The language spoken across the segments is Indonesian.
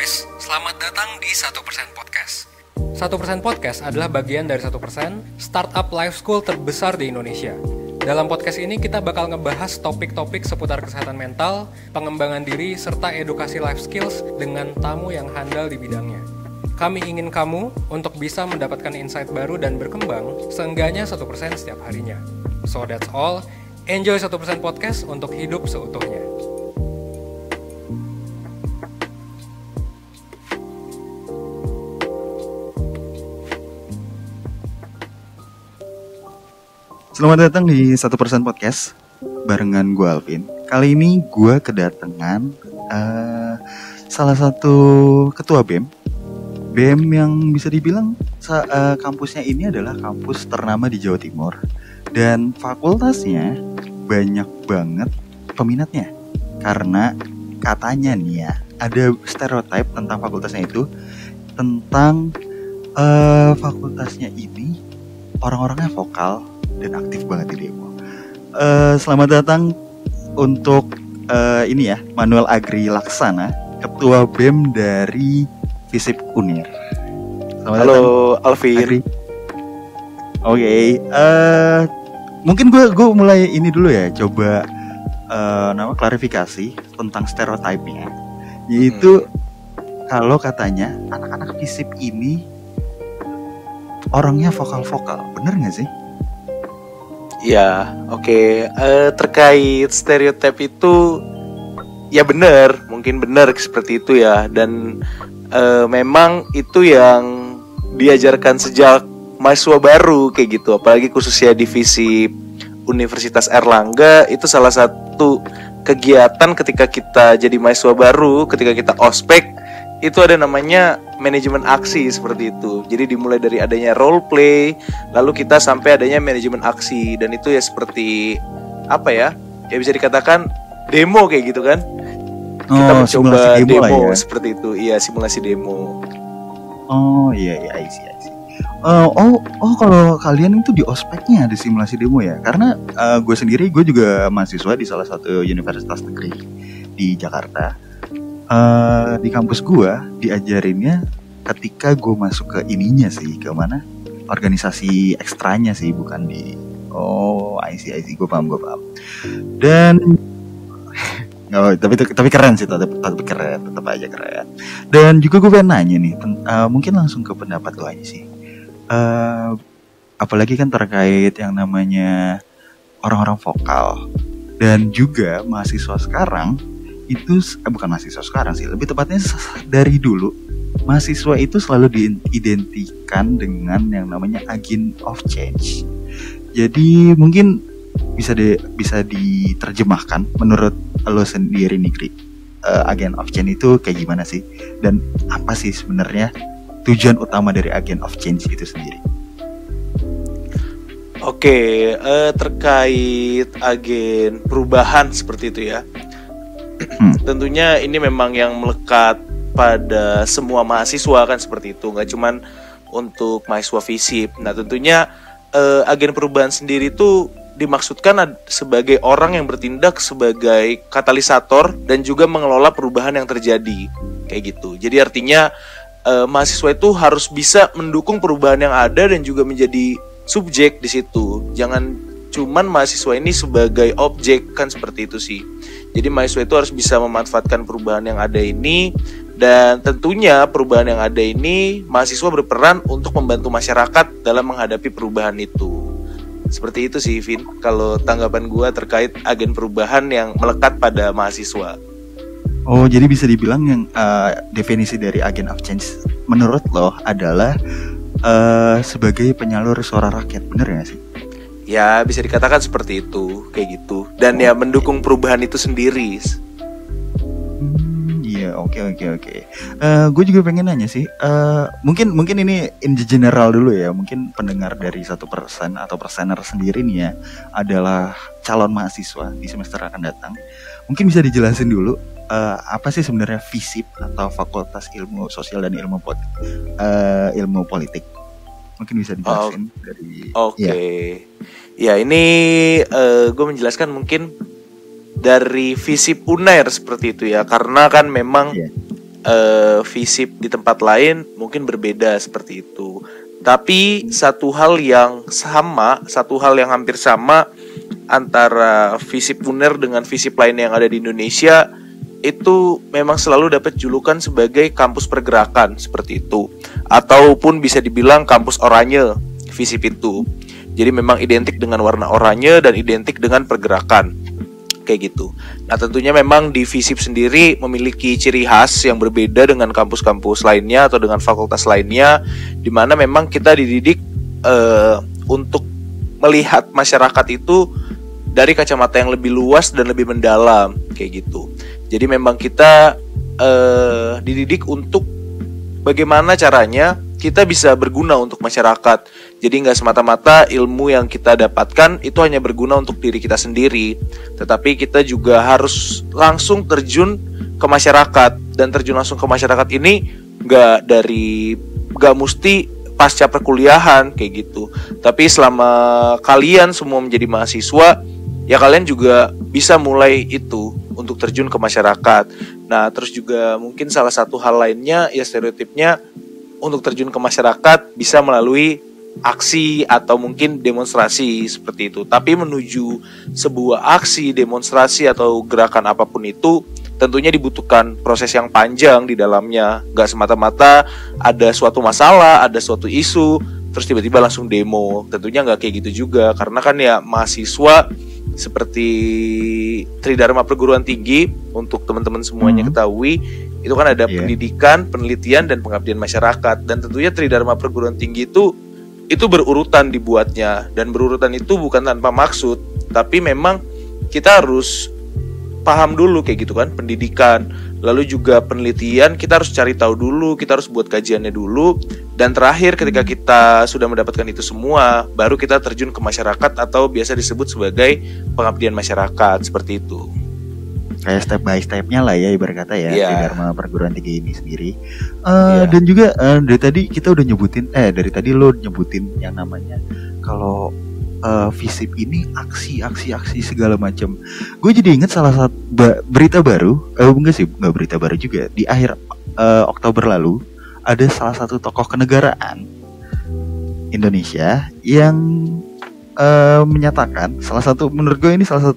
guys, selamat datang di 1% Podcast. 1% Podcast adalah bagian dari 1% startup life school terbesar di Indonesia. Dalam podcast ini kita bakal ngebahas topik-topik seputar kesehatan mental, pengembangan diri, serta edukasi life skills dengan tamu yang handal di bidangnya. Kami ingin kamu untuk bisa mendapatkan insight baru dan berkembang seenggaknya 1% setiap harinya. So that's all, enjoy 1% Podcast untuk hidup seutuhnya. Selamat datang di 1% Podcast barengan gue Alvin. Kali ini gue kedatangan salah satu ketua BEM yang bisa dibilang kampusnya ini adalah kampus ternama di Jawa Timur. Dan fakultasnya banyak banget peminatnya. Karena katanya nih ya, ada stereotip tentang fakultasnya itu. Tentang fakultasnya ini orang-orangnya vokal dan aktif banget di demo. Selamat datang untuk ini ya, Manuel Agri Laksana, Ketua BEM dari FISIP Unir. Selamat Halo datang, Alvin. Agri. Oke, mungkin gue mulai ini dulu ya, coba klarifikasi tentang stereotipnya. Yaitu kalau katanya anak-anak FISIP ini orangnya vokal-vokal, bener nggak sih? Ya, oke. Terkait stereotip itu, ya benar, mungkin benar seperti itu ya. Dan memang itu yang diajarkan sejak mahasiswa baru kayak gitu. Apalagi khususnya divisi Universitas Airlangga, itu salah satu kegiatan ketika kita jadi mahasiswa baru, ketika kita ospek, itu ada namanya manajemen aksi seperti itu. Jadi dimulai dari adanya role play, lalu kita sampai adanya manajemen aksi, dan itu ya seperti apa ya? Ya bisa dikatakan demo kayak gitu kan? Kita mencoba demo ya? Seperti itu. Iya, simulasi demo. Oh iya, I see. Kalau kalian itu di ospeknya ada simulasi demo ya? Karena gue sendiri, gue juga mahasiswa di salah satu universitas negeri di Jakarta. Di kampus gue diajarinnya ketika gue masuk ke ininya sih, ke mana? Organisasi ekstranya sih, bukan di. I see, gue paham. Dan tapi keren sih, tapi keren, tetap aja keren. Dan juga gue pengen nanya nih, mungkin langsung ke pendapat lo aja sih. Apalagi kan terkait yang namanya orang-orang vokal, dan juga mahasiswa sekarang itu bukan mahasiswa sekarang sih, lebih tepatnya dari dulu mahasiswa itu selalu diidentikan dengan yang namanya agent of change. Jadi mungkin bisa diterjemahkan menurut lo sendiri nih, Kri, agent of change itu kayak gimana sih, dan apa sih sebenarnya tujuan utama dari agent of change itu sendiri? Oke, terkait agen perubahan seperti itu ya. Tentunya ini memang yang melekat pada semua mahasiswa kan seperti itu, nggak cuman untuk mahasiswa FISIP. Nah tentunya agen perubahan sendiri itu dimaksudkan sebagai orang yang bertindak sebagai katalisator dan juga mengelola perubahan yang terjadi kayak gitu. Jadi artinya mahasiswa itu harus bisa mendukung perubahan yang ada dan juga menjadi subjek di situ. Jangan cuman mahasiswa ini sebagai objek kan seperti itu sih. Jadi mahasiswa itu harus bisa memanfaatkan perubahan yang ada ini, dan tentunya perubahan yang ada ini mahasiswa berperan untuk membantu masyarakat dalam menghadapi perubahan itu. Seperti itu sih, Vin, kalau tanggapan gue terkait agen perubahan yang melekat pada mahasiswa. Oh, jadi bisa dibilang yang definisi dari agent of change menurut lo adalah sebagai penyalur suara rakyat, bener gak sih? Ya bisa dikatakan seperti itu, kayak gitu. Dan ya mendukung perubahan itu sendiri. Iya, oke. Gue juga pengen nanya sih, mungkin ini in general dulu ya. Mungkin pendengar dari 1% atau persener sendiri nih ya adalah calon mahasiswa di semester akan datang. Mungkin bisa dijelasin dulu apa sih sebenarnya FISIP atau Fakultas Ilmu Sosial dan Ilmu Politik. Mungkin bisa dijelasin dari. Oke. Ya ini gue menjelaskan mungkin dari FISIP Unair seperti itu ya, karena kan memang FISIP di tempat lain mungkin berbeda seperti itu. Tapi satu hal yang hampir sama antara FISIP UNER dengan FISIP lain yang ada di Indonesia itu memang selalu dapat julukan sebagai kampus pergerakan seperti itu, ataupun bisa dibilang kampus oranye FISIP itu. Jadi memang identik dengan warna oranye dan identik dengan pergerakan kayak gitu. Nah tentunya memang di FISIP sendiri memiliki ciri khas yang berbeda dengan kampus-kampus lainnya atau dengan fakultas lainnya, di mana memang kita dididik untuk melihat masyarakat itu dari kacamata yang lebih luas dan lebih mendalam kayak gitu. Jadi memang kita dididik untuk bagaimana caranya kita bisa berguna untuk masyarakat. Jadi nggak semata-mata ilmu yang kita dapatkan itu hanya berguna untuk diri kita sendiri, tetapi kita juga harus langsung terjun ke masyarakat. Dan terjun langsung ke masyarakat ini nggak mesti pasca perkuliahan kayak gitu. Tapi selama kalian semua menjadi mahasiswa, ya kalian juga bisa mulai itu untuk terjun ke masyarakat. Nah terus juga mungkin salah satu hal lainnya ya stereotipnya untuk terjun ke masyarakat bisa melalui aksi atau mungkin demonstrasi seperti itu. Tapi menuju sebuah aksi, demonstrasi atau gerakan apapun itu tentunya dibutuhkan proses yang panjang di dalamnya. Gak semata-mata ada suatu masalah, ada suatu isu terus tiba-tiba langsung demo. Tentunya gak kayak gitu juga, karena kan ya mahasiswa seperti Tridharma Perguruan Tinggi, untuk teman-teman semuanya ketahui, itu kan ada pendidikan, penelitian, dan pengabdian masyarakat. Dan tentunya Tridharma Perguruan Tinggi itu berurutan dibuatnya. Dan berurutan itu bukan tanpa maksud, tapi memang kita harus paham dulu kayak gitu kan, pendidikan, lalu juga penelitian, kita harus cari tahu dulu, kita harus buat kajiannya dulu. Dan terakhir ketika kita sudah mendapatkan itu semua, baru kita terjun ke masyarakat atau biasa disebut sebagai pengabdian masyarakat, seperti itu. Kayak step by stepnya lah ya ibarat kata ya, Tridharma Perguruan Tinggi ini sendiri. Dan juga dari tadi kita udah nyebutin, dari tadi lo nyebutin yang namanya kalau FISIP ini aksi segala macam. Gue jadi inget salah satu berita baru, nggak berita baru juga. Di akhir Oktober lalu ada salah satu tokoh kenegaraan Indonesia yang menyatakan menurut gue ini salah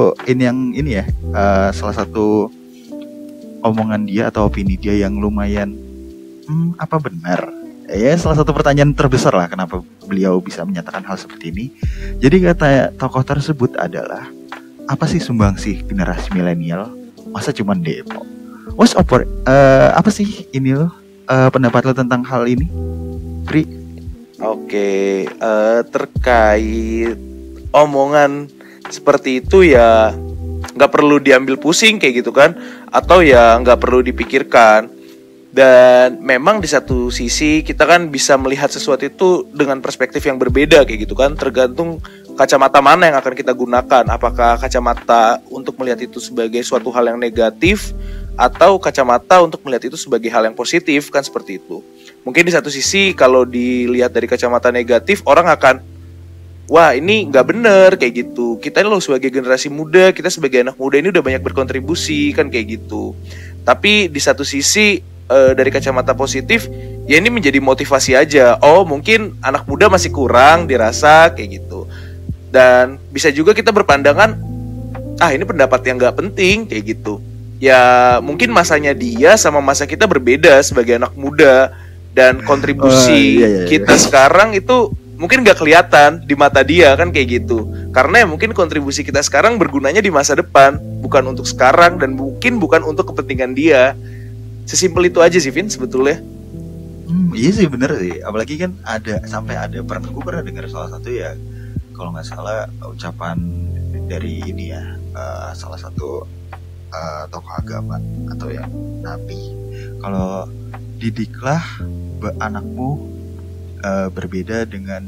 satu omongan dia atau opini dia yang lumayan apa benar. Ya salah satu pertanyaan terbesar lah kenapa beliau bisa menyatakan hal seperti ini. Jadi kata tokoh tersebut adalah, apa sih sumbangsih generasi milenial? Masa cuma demo? Apa sih ini lo? Pendapat lo tentang hal ini, Pri? Oke, terkait omongan seperti itu ya nggak perlu diambil pusing kayak gitu kan, atau ya nggak perlu dipikirkan. Dan memang di satu sisi kita kan bisa melihat sesuatu itu dengan perspektif yang berbeda kayak gitu kan, tergantung kacamata mana yang akan kita gunakan. Apakah kacamata untuk melihat itu sebagai suatu hal yang negatif, atau kacamata untuk melihat itu sebagai hal yang positif, kan seperti itu. Mungkin di satu sisi kalau dilihat dari kacamata negatif, orang akan, wah ini nggak bener kayak gitu. Kita loh sebagai generasi muda, kita sebagai anak muda ini udah banyak berkontribusi kan kayak gitu. Tapi di satu sisi dari kacamata positif, ya ini menjadi motivasi aja. Oh mungkin anak muda masih kurang dirasa kayak gitu. Dan bisa juga kita berpandangan, ini pendapat yang gak penting kayak gitu. Ya mungkin masanya dia sama masa kita berbeda sebagai anak muda. Dan kontribusi kita sekarang itu mungkin gak kelihatan di mata dia kan kayak gitu. Karena ya mungkin kontribusi kita sekarang bergunanya di masa depan, bukan untuk sekarang, dan mungkin bukan untuk kepentingan dia. Sesimpel itu aja sih, Vin, sebetulnya. Iya sih, bener sih. Apalagi kan gue pernah dengar salah satu ya, kalau nggak salah ucapan dari ini ya, salah satu tokoh agama atau yang nabi. Kalau didiklah anakmu berbeda dengan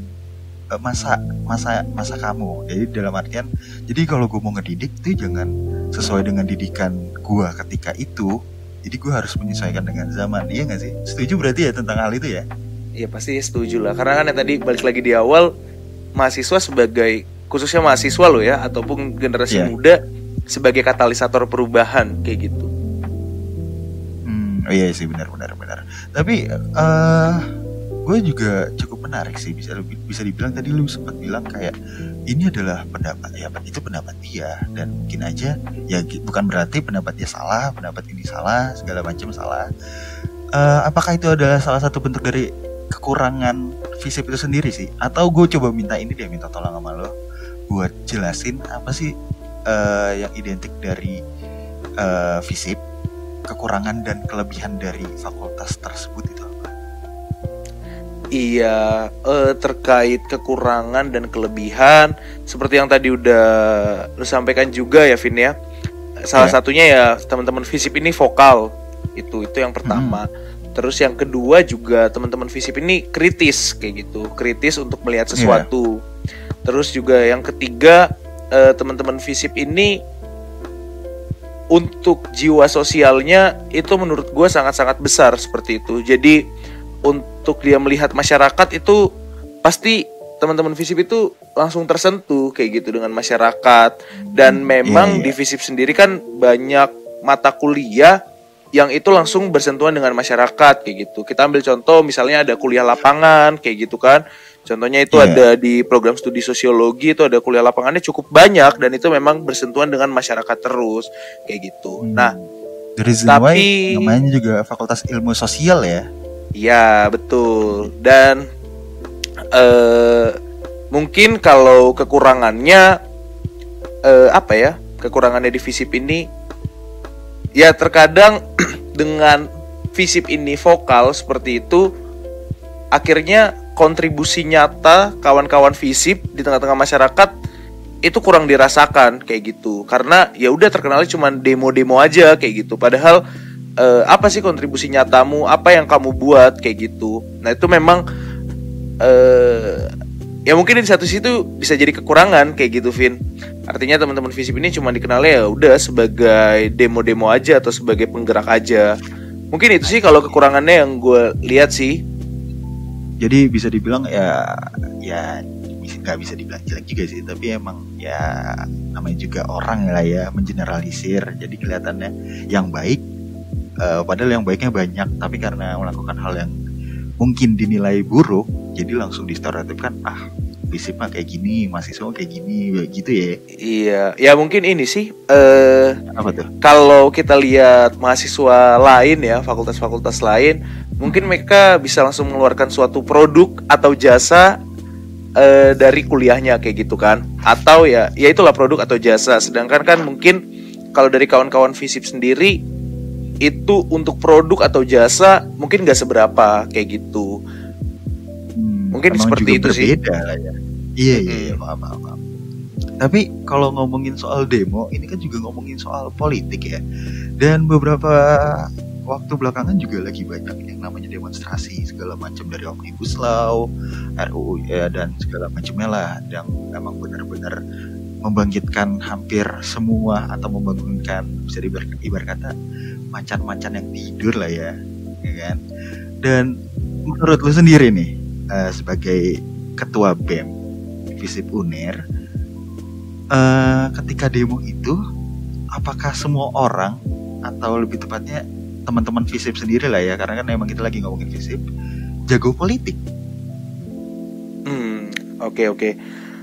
masa kamu. Jadi dalam artian, jadi kalau gue mau ngedidik tuh jangan sesuai dengan didikan gue ketika itu. Jadi gue harus menyesuaikan dengan zaman, iya gak sih? Setuju berarti ya tentang hal itu ya? Iya pasti setuju lah, karena kan yang tadi balik lagi di awal, mahasiswa sebagai, khususnya mahasiswa lo ya, ataupun generasi muda, sebagai katalisator perubahan, kayak gitu. Oh iya sih, benar. Tapi gue juga cukup menarik sih, bisa dibilang tadi lu sempat bilang kayak ini adalah pendapat, ya itu pendapat dia, dan mungkin aja ya bukan berarti pendapat dia salah, pendapat ini salah, segala macam salah. Apakah itu adalah salah satu bentuk dari kekurangan FISIP itu sendiri sih? Atau gue coba minta tolong sama lo buat jelasin apa sih yang identik dari FISIP, kekurangan dan kelebihan dari fakultas tersebut itu apa? Iya, terkait kekurangan dan kelebihan seperti yang tadi udah lu sampaikan juga ya, Vin ya. Salah satunya ya teman-teman FISIP ini vokal. Itu yang pertama. Terus yang kedua juga teman-teman FISIP ini kritis kayak gitu, kritis untuk melihat sesuatu. Terus juga yang ketiga, teman-teman FISIP ini untuk jiwa sosialnya itu menurut gue sangat-sangat besar seperti itu. Jadi untuk dia melihat masyarakat itu pasti teman-teman FISIP itu langsung tersentuh kayak gitu dengan masyarakat. Dan memang di FISIP sendiri kan banyak mata kuliah yang itu langsung bersentuhan dengan masyarakat kayak gitu. Kita ambil contoh misalnya ada kuliah lapangan kayak gitu kan. Contohnya itu ada di program studi sosiologi, itu ada kuliah lapangannya cukup banyak dan itu memang bersentuhan dengan masyarakat terus kayak gitu. Nah, tapi namanya juga Fakultas Ilmu Sosial ya. Iya, betul. Dan mungkin kalau kekurangannya apa ya? Kekurangannya di FISIP ini ya terkadang dengan FISIP ini vokal seperti itu, akhirnya kontribusi nyata kawan-kawan FISIP di tengah-tengah masyarakat itu kurang dirasakan kayak gitu. Karena ya udah terkenalnya cuma demo-demo aja kayak gitu. Padahal apa sih kontribusi nyatamu, apa yang kamu buat kayak gitu. Nah itu memang ya mungkin di satu situ bisa jadi kekurangan kayak gitu, Vin. Artinya teman-teman FISIP ini cuma dikenalnya ya udah sebagai demo-demo aja atau sebagai penggerak aja. Mungkin itu sih kalau kekurangannya yang gue lihat sih. Jadi bisa dibilang ya nggak bisa dibilang jelek juga sih, tapi emang ya namanya juga orang lah ya, mengeneralisir. Jadi kelihatannya yang baik, padahal yang baiknya banyak, tapi karena melakukan hal yang mungkin dinilai buruk, jadi langsung distereotipkan, FISIP mah kayak gini, mahasiswa kayak gini, gitu ya. Iya, ya mungkin ini sih apa tuh? Kalau kita lihat mahasiswa lain ya, fakultas-fakultas lain, mungkin mereka bisa langsung mengeluarkan suatu produk atau jasa dari kuliahnya kayak gitu kan. Atau ya itulah produk atau jasa. Sedangkan kan mungkin kalau dari kawan-kawan FISIP sendiri itu untuk produk atau jasa mungkin nggak seberapa kayak gitu. Mungkin seperti itu sih. Lah ya. Iya, maaf. Tapi kalau ngomongin soal demo, ini kan juga ngomongin soal politik ya. Dan beberapa waktu belakangan juga lagi banyak yang namanya demonstrasi segala macam, dari Omnibus Law, RUU ya, dan segala macamnya lah, yang memang benar-benar membangkitkan hampir semua atau membangunkan, bisa ibarat kata macan-macan yang tidur lah ya kan. Dan menurut lu sendiri nih, sebagai ketua BEM FISIP UNER, ketika demo itu apakah semua orang, atau lebih tepatnya teman-teman FISIP sendiri lah ya, karena kan emang kita lagi ngomongin FISIP, jago politik? Oke.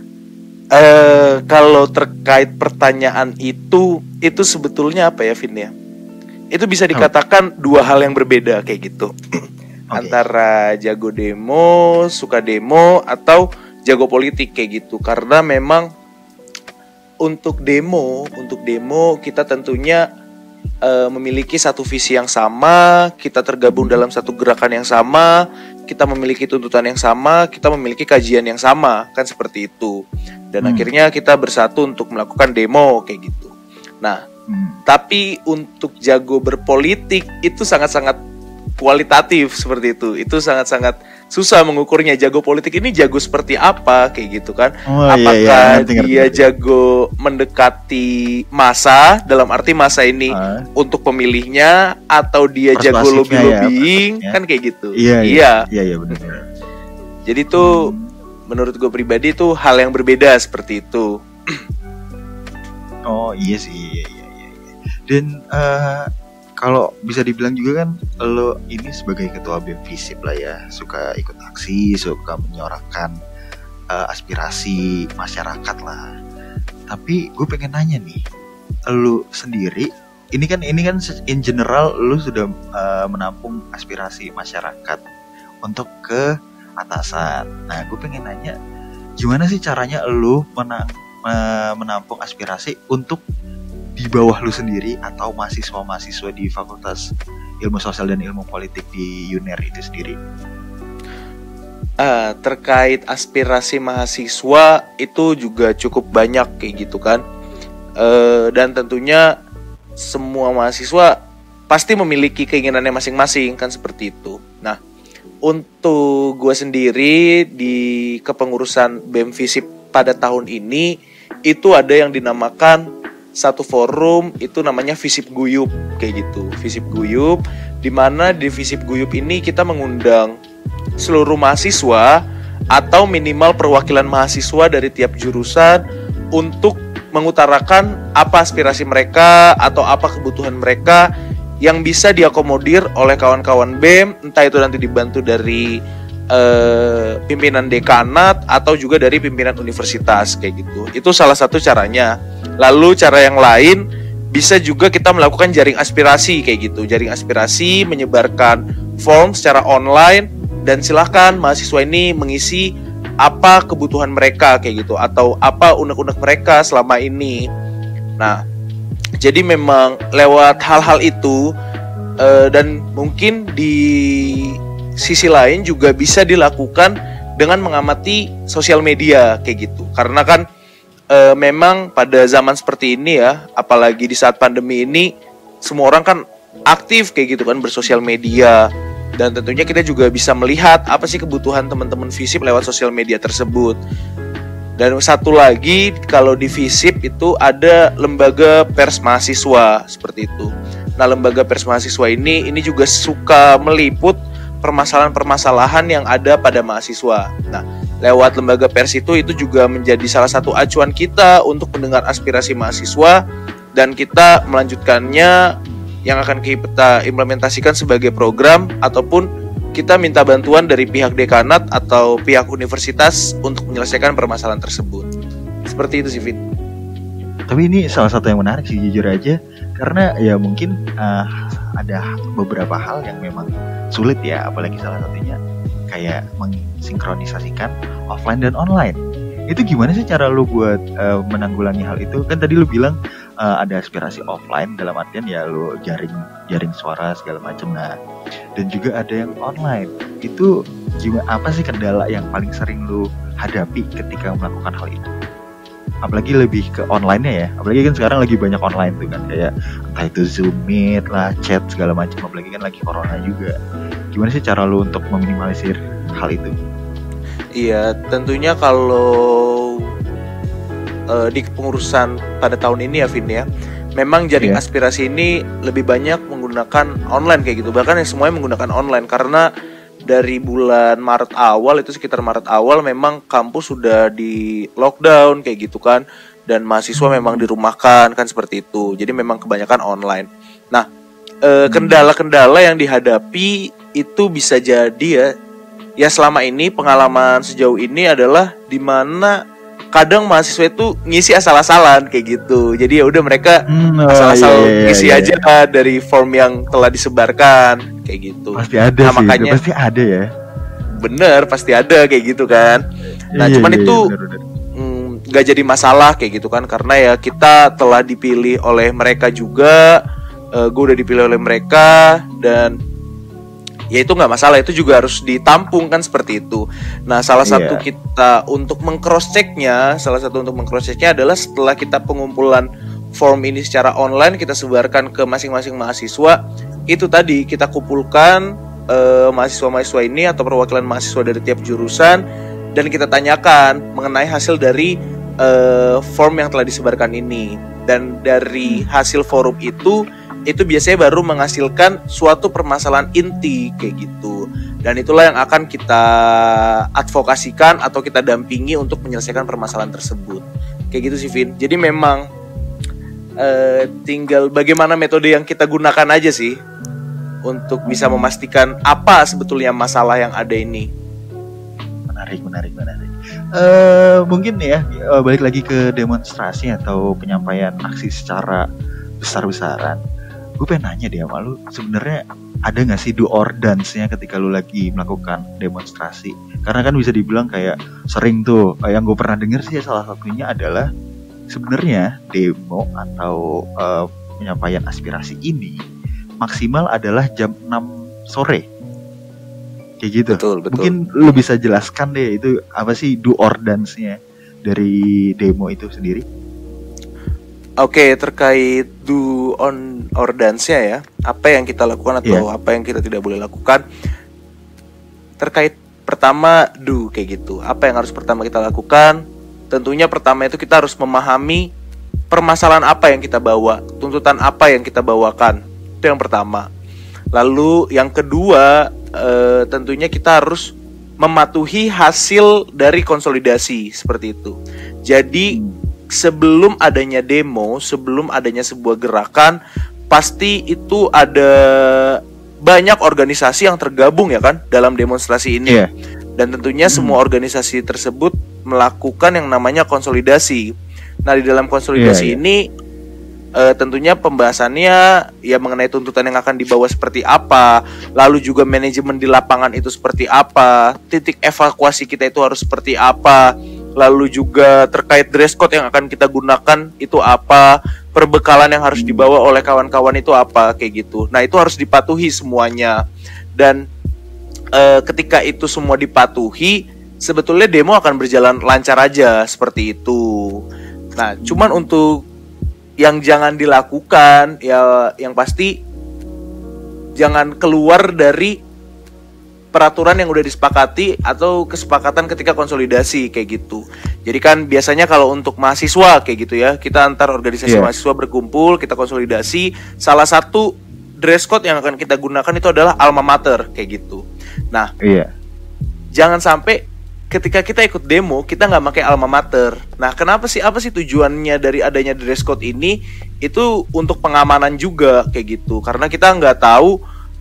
Kalau terkait pertanyaan itu sebetulnya apa ya, Vin ya? Itu bisa dikatakan dua hal yang berbeda kayak gitu. Antara jago demo, suka demo, atau jago politik kayak gitu. Karena memang untuk demo kita tentunya memiliki satu visi yang sama, kita tergabung dalam satu gerakan yang sama, kita memiliki tuntutan yang sama, kita memiliki kajian yang sama, kan seperti itu. Dan akhirnya kita bersatu untuk melakukan demo kayak gitu. Nah, tapi untuk jago berpolitik itu sangat-sangat kualitatif seperti itu. Itu sangat-sangat susah mengukurnya. Jago politik ini jago seperti apa kayak gitu kan. Apakah dia jago mendekati masa, dalam arti masa ini untuk pemilihnya, atau dia jago lobby-lobbying kan kayak gitu. Iya benar. Jadi tuh menurut gue pribadi tuh hal yang berbeda seperti itu. Oh iya sih, iya. Dan kalau bisa dibilang juga kan lo ini sebagai ketua BEM FISIP lah ya, suka ikut aksi, suka menyuarakan aspirasi masyarakat lah. Tapi gue pengen nanya nih, lo sendiri ini kan in general lo sudah menampung aspirasi masyarakat untuk ke atasan. Nah, gue pengen nanya, gimana sih caranya lo menampung aspirasi untuk di bawah lu sendiri atau mahasiswa-mahasiswa di Fakultas Ilmu Sosial dan Ilmu Politik di UNER itu sendiri? Terkait aspirasi mahasiswa itu juga cukup banyak kayak gitu kan. Dan tentunya semua mahasiswa pasti memiliki keinginannya masing-masing kan, seperti itu. Nah, untuk gue sendiri di kepengurusan BEM FISIP pada tahun ini itu ada yang dinamakan satu forum, itu namanya FISIP Guyup kayak gitu. FISIP Guyup, di mana di FISIP Guyup ini kita mengundang seluruh mahasiswa atau minimal perwakilan mahasiswa dari tiap jurusan untuk mengutarakan apa aspirasi mereka atau apa kebutuhan mereka yang bisa diakomodir oleh kawan-kawan BEM, entah itu nanti dibantu dari pimpinan dekanat atau juga dari pimpinan universitas kayak gitu. Itu salah satu caranya. Lalu cara yang lain bisa juga kita melakukan jaring aspirasi kayak gitu. Jaring aspirasi, menyebarkan form secara online, dan silakan mahasiswa ini mengisi apa kebutuhan mereka kayak gitu, atau apa unek-unek mereka selama ini. Nah, jadi memang lewat hal-hal itu dan mungkin di sisi lain juga bisa dilakukan dengan mengamati sosial media kayak gitu. Karena kan memang pada zaman seperti ini ya, apalagi di saat pandemi ini, semua orang kan aktif kayak gitu kan, bersosial media. Dan tentunya kita juga bisa melihat apa sih kebutuhan teman-teman FISIP lewat sosial media tersebut. Dan satu lagi, kalau di FISIP itu ada lembaga pers mahasiswa seperti itu. Nah, lembaga pers mahasiswa ini juga suka meliput permasalahan-permasalahan yang ada pada mahasiswa. Nah, lewat lembaga pers itu juga menjadi salah satu acuan kita untuk mendengar aspirasi mahasiswa, dan kita melanjutkannya yang akan kita implementasikan sebagai program, ataupun kita minta bantuan dari pihak dekanat atau pihak universitas untuk menyelesaikan permasalahan tersebut. Seperti itu sih, Vin. Tapi ini salah satu yang menarik sih, jujur aja, karena ya mungkin ada beberapa hal yang memang sulit ya, apalagi salah satunya kayak mensinkronisasikan offline dan online. Itu gimana sih cara lu buat menanggulangi hal itu? Kan tadi lu bilang ada aspirasi offline, dalam artian ya lu jaring suara segala macam. Nah, dan juga ada yang online. Itu gimana, apa sih kendala yang paling sering lu hadapi ketika melakukan hal itu? Apalagi lebih ke online-nya ya. Apalagi kan sekarang lagi banyak online tuh kan, kayak entah itu Zoom, Meet lah, chat segala macam. Apalagi kan lagi corona juga. Gimana sih cara lu untuk meminimalisir hal itu? Iya, tentunya kalau di kepengurusan pada tahun ini ya, Vin ya, memang jaring aspirasi ini lebih banyak menggunakan online kayak gitu. Bahkan yang semuanya menggunakan online, karena dari bulan Maret awal, itu sekitar Maret awal, memang kampus sudah di lockdown kayak gitu kan, dan mahasiswa memang dirumahkan kan, seperti itu. Jadi memang kebanyakan online. Nah, kendala-kendala yang dihadapi itu bisa jadi ya selama ini pengalaman sejauh ini adalah dimana kadang mahasiswa itu ngisi asal-asalan kayak gitu. Jadi ya udah mereka asal-asal ngisi aja dari form yang telah disebarkan kayak gitu. Pasti ada sih, makanya pasti ada ya. Bener, pasti ada kayak gitu kan. Nah, cuman itu gak jadi masalah kayak gitu kan, karena ya kita telah dipilih oleh mereka juga. Gue udah dipilih oleh mereka, dan ya itu nggak masalah, itu juga harus ditampung kan, seperti itu. Nah, salah satu kita untuk meng-cross checknya adalah setelah kita pengumpulan form ini secara online, kita sebarkan ke masing-masing mahasiswa. Itu tadi kita kumpulkan mahasiswa-mahasiswa ini atau perwakilan mahasiswa dari tiap jurusan, dan kita tanyakan mengenai hasil dari form yang telah disebarkan ini. Dan dari hasil forum itu biasanya baru menghasilkan suatu permasalahan inti kayak gitu. Dan itulah yang akan kita advokasikan atau kita dampingi untuk menyelesaikan permasalahan tersebut. Kayak gitu sih, Vin. Jadi memang tinggal bagaimana metode yang kita gunakan aja sih untuk bisa memastikan apa sebetulnya masalah yang ada ini. Menarik. Mungkin ya balik lagi ke demonstrasi atau penyampaian aksi secara besar-besaran. Gue pengen nanya deh sama lu, sebenarnya ada nggak sih do or dance-nya ketika lu lagi melakukan demonstrasi? Karena kan bisa dibilang kayak sering tuh, yang gue pernah denger sih salah satunya adalah sebenarnya demo atau penyampaian aspirasi ini maksimal adalah jam 6 sore. Kayak gitu. Betul. Mungkin lu bisa jelaskan deh itu apa sih do or dance-nya dari demo itu sendiri? Oke, terkait do or dance-nya ya, apa yang kita lakukan atau apa yang kita tidak boleh lakukan. Terkait pertama do kayak gitu. Apa yang harus pertama kita lakukan? Tentunya pertama itu kita harus memahami permasalahan apa yang kita bawa, tuntutan apa yang kita bawakan. Itu yang pertama. Lalu yang kedua, tentunya kita harus mematuhi hasil dari konsolidasi seperti itu. Jadi sebelum adanya demo, sebelum adanya sebuah gerakan, pasti itu ada banyak organisasi yang tergabung ya kan dalam demonstrasi ini. Dan tentunya semua organisasi tersebut melakukan yang namanya konsolidasi. Nah, di dalam konsolidasi ini tentunya pembahasannya ya mengenai tuntutan yang akan dibawa seperti apa, lalu juga manajemen di lapangan itu seperti apa, titik evakuasi kita itu harus seperti apa, lalu juga terkait dress code yang akan kita gunakan itu apa, perbekalan yang harus dibawa oleh kawan-kawan itu apa, kayak gitu. Nah, itu harus dipatuhi semuanya. Dan ketika itu semua dipatuhi, sebetulnya demo akan berjalan lancar aja seperti itu. Nah, cuman untuk yang jangan dilakukan ya, yang pasti jangan keluar dari peraturan yang udah disepakati atau kesepakatan ketika konsolidasi kayak gitu. Jadi kan biasanya kalau untuk mahasiswa kayak gitu ya, kita antar organisasi mahasiswa berkumpul, kita konsolidasi, salah satu dress code yang akan kita gunakan itu adalah alma mater kayak gitu. Nah, jangan sampai ketika kita ikut demo kita nggak pakai alma mater. Nah, kenapa sih? Apa sih tujuannya dari adanya dress code ini? Itu untuk pengamanan juga kayak gitu. Karena kita nggak tahu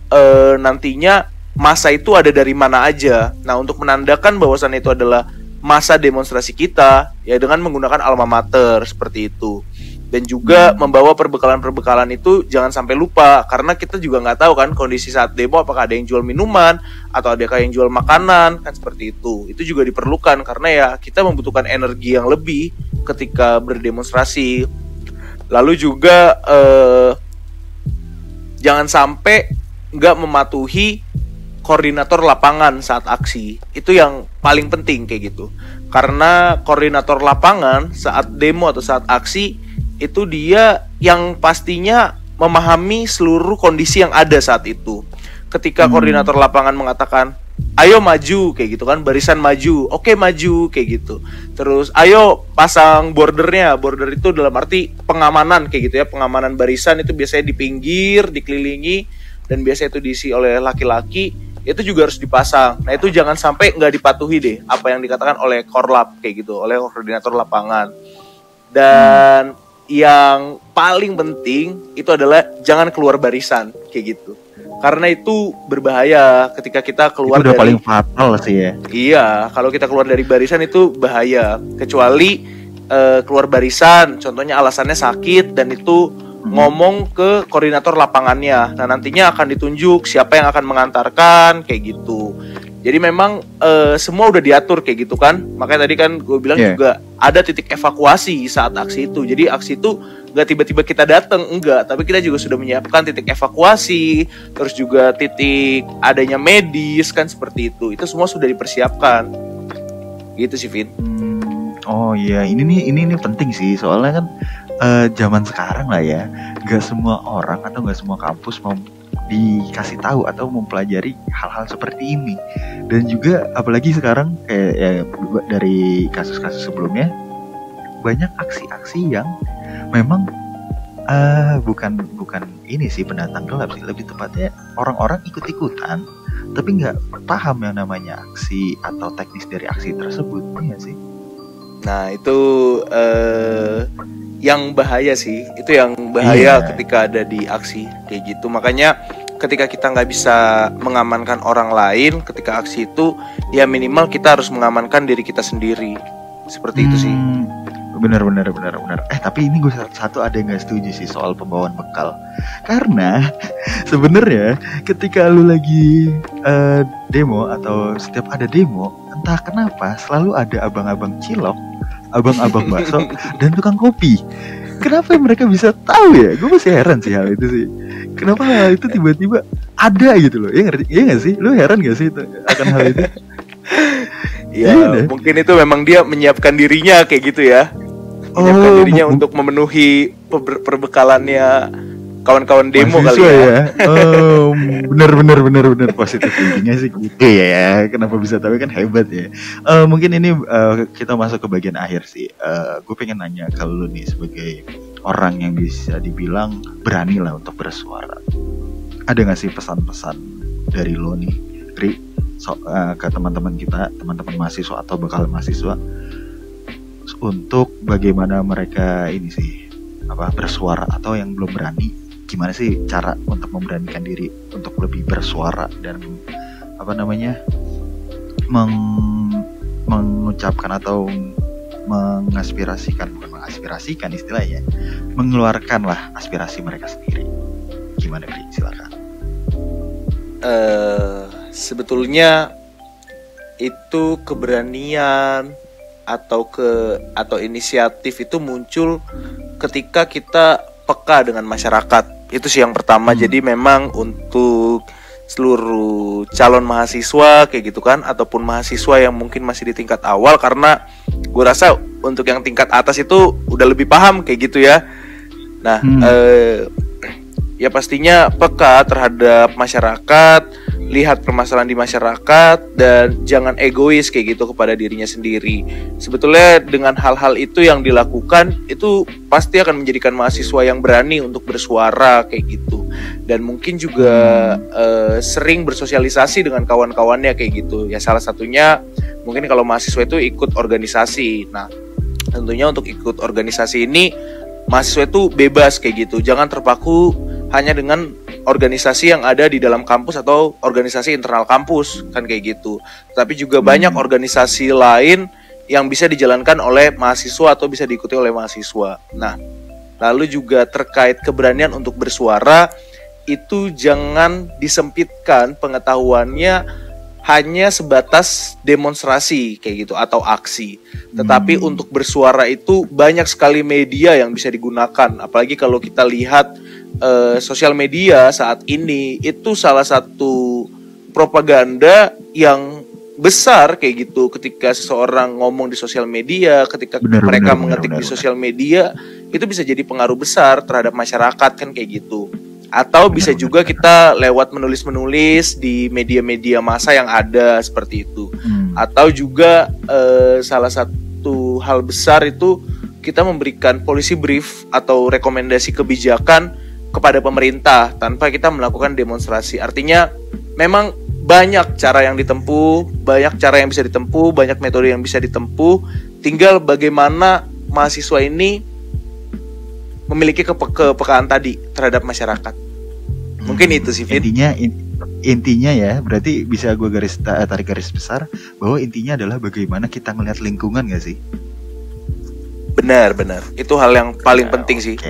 nantinya masa itu ada dari mana aja. Nah, untuk menandakan bahwasannya itu adalah masa demonstrasi kita, ya dengan menggunakan alma mater seperti itu. Dan juga membawa perbekalan-perbekalan itu jangan sampai lupa, karena kita juga nggak tahu kan kondisi saat demo apakah ada yang jual minuman atau ada yang jual makanan kan seperti itu. Itu juga diperlukan karena ya kita membutuhkan energi yang lebih ketika berdemonstrasi. Lalu juga jangan sampai nggak mematuhi koordinator lapangan saat aksi. Itu yang paling penting kayak gitu. Karena koordinator lapangan saat demo atau saat aksi itu dia yang pastinya memahami seluruh kondisi yang ada saat itu. Ketika koordinator lapangan mengatakan, ayo maju, kayak gitu kan, barisan maju, oke maju, kayak gitu. Terus, ayo pasang bordernya, border itu dalam arti pengamanan, kayak gitu ya, pengamanan barisan itu biasanya di pinggir, dikelilingi, dan biasanya itu diisi oleh laki-laki, itu juga harus dipasang. Nah, itu jangan sampai nggak dipatuhi deh, apa yang dikatakan oleh korlap, kayak gitu, oleh koordinator lapangan. Dan yang paling penting itu adalah jangan keluar barisan kayak gitu. Karena itu berbahaya ketika kita keluar itu udah dari paling fatal sih ya. Iya, kalau kita keluar dari barisan itu bahaya. Kecuali keluar barisan, contohnya alasannya sakit dan itu ngomong ke koordinator lapangannya. Nah, nantinya akan ditunjuk siapa yang akan mengantarkan kayak gitu. Jadi memang semua udah diatur kayak gitu kan. Makanya tadi kan gue bilang juga ada titik evakuasi saat aksi itu. Jadi aksi itu nggak tiba-tiba kita datang, enggak. Tapi kita juga sudah menyiapkan titik evakuasi. Terus juga titik adanya medis kan seperti itu. Itu semua sudah dipersiapkan. Gitu sih, Vin. Oh iya, ini penting sih. Soalnya kan zaman sekarang lah ya, nggak semua orang atau nggak semua kampus mau dikasih tahu atau mempelajari hal-hal seperti ini. Dan juga apalagi sekarang kayak ya, dari kasus-kasus sebelumnya banyak aksi-aksi yang memang bukan ini sih pendatang gelap sih, lebih tepatnya orang-orang ikut-ikutan tapi nggak paham yang namanya aksi atau teknis dari aksi tersebut, ya sih. Nah, itu yang bahaya sih. Itu yang bahaya Iya. ketika ada di aksi kayak gitu. Makanya ketika kita nggak bisa mengamankan orang lain ketika aksi itu, ya minimal kita harus mengamankan diri kita sendiri. Seperti itu sih. Benar. Tapi ini gue satu ada yang gak setuju sih soal pembawaan bekal. Karena sebenarnya ketika lu lagi demo atau setiap ada demo, entah kenapa selalu ada abang-abang cilok, abang-abang bakso, dan tukang kopi. Kenapa mereka bisa tahu ya? Gue masih heran sih hal itu sih. Kenapa hal itu tiba-tiba ada gitu loh? Iya gak sih? Lu heran gak sih itu, akan hal itu? Ya mungkin itu memang dia menyiapkan dirinya kayak gitu ya. Menyiapkan dirinya untuk memenuhi perbekalannya kawan-kawan demo kali ya. Oh, benar positif thinkingnya sih gitu ya. Kenapa bisa tahu, kan hebat ya. Mungkin ini kita masuk ke bagian akhir sih. Gue pengen nanya ke lu nih sebagai orang yang bisa dibilang berani lah untuk bersuara. Ada nggak sih pesan-pesan dari lo nih, Ri, ke teman-teman kita, teman-teman mahasiswa atau bakal mahasiswa, untuk bagaimana mereka ini sih bersuara, atau yang belum berani, gimana sih cara untuk memberanikan diri untuk lebih bersuara dan mengucapkan atau mengaspirasikan, bukan mengaspirasikan istilahnya, mengeluarkanlah aspirasi mereka sendiri. Gimana, Bri? Silakan. Sebetulnya itu keberanian atau inisiatif itu muncul ketika kita peka dengan masyarakat. Itu sih yang pertama. Jadi memang untuk seluruh calon mahasiswa kayak gitu kan, ataupun mahasiswa yang mungkin masih di tingkat awal, karena gue rasa untuk yang tingkat atas itu udah lebih paham kayak gitu ya. Nah, ya pastinya peka terhadap masyarakat, lihat permasalahan di masyarakat, dan jangan egois kayak gitu kepada dirinya sendiri. Sebetulnya dengan hal-hal itu yang dilakukan, itu pasti akan menjadikan mahasiswa yang berani untuk bersuara kayak gitu. Dan mungkin juga sering bersosialisasi dengan kawan-kawannya kayak gitu. Ya salah satunya mungkin kalau mahasiswa itu ikut organisasi. Nah, tentunya untuk ikut organisasi ini mahasiswa itu bebas kayak gitu. Jangan terpaku hanya dengan organisasi yang ada di dalam kampus atau organisasi internal kampus kan kayak gitu. Tapi juga banyak organisasi lain yang bisa dijalankan oleh mahasiswa atau bisa diikuti oleh mahasiswa. Nah, lalu juga terkait keberanian untuk bersuara, itu jangan disempitkan pengetahuannya hanya sebatas demonstrasi kayak gitu atau aksi. Tetapi untuk bersuara itu banyak sekali media yang bisa digunakan. Apalagi kalau kita lihat sosial media saat ini itu salah satu propaganda yang besar kayak gitu. Ketika seseorang ngomong di sosial media, ketika mereka mengetik di sosial media, itu bisa jadi pengaruh besar terhadap masyarakat kan kayak gitu. Atau bisa juga kita lewat menulis-menulis di media-media massa yang ada seperti itu. Atau juga salah satu hal besar itu kita memberikan policy brief atau rekomendasi kebijakan kepada pemerintah tanpa kita melakukan demonstrasi. Artinya memang banyak cara yang ditempuh, banyak cara yang bisa ditempuh, banyak metode yang bisa ditempuh. Tinggal bagaimana mahasiswa ini memiliki kepekaan tadi terhadap masyarakat. Mungkin itu sih, Fit. Intinya ya, berarti bisa gue tarik garis besar bahwa intinya adalah bagaimana kita melihat lingkungan, gak sih? Benar. Itu hal yang paling penting sih.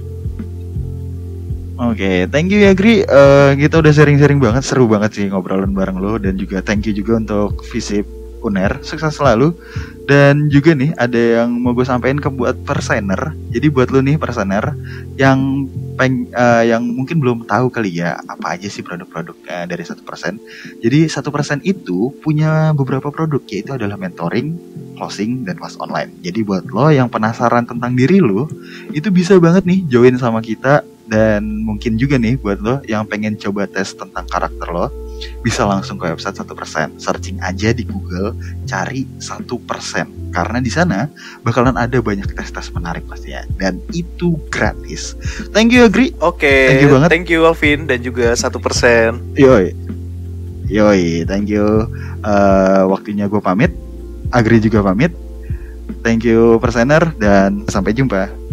Oke, thank you ya Gri. Kita udah sharing-sharing banget, seru banget sih ngobrolan bareng lo. Dan juga thank you juga untuk Visip Uner, sukses selalu. Dan juga nih ada yang mau gue sampein ke buat persener. Jadi buat lo nih persener yang yang mungkin belum tahu kali ya apa aja sih produk-produknya dari 1%. Jadi 1% itu punya beberapa produk, yaitu adalah mentoring, closing, dan kelas online. Jadi buat lo yang penasaran tentang diri lo, itu bisa banget nih join sama kita. Dan mungkin juga nih buat lo yang pengen coba tes tentang karakter lo, bisa langsung ke website 1%. Searching aja di Google, cari 1%. Karena di sana bakalan ada banyak tes-tes menarik pastinya. Dan itu gratis. Thank you Agri. Oke, thank you banget. Thank you Alvin dan juga 1%. Yoi, thank you. Waktunya gue pamit, Agri juga pamit. Thank you persener dan sampai jumpa.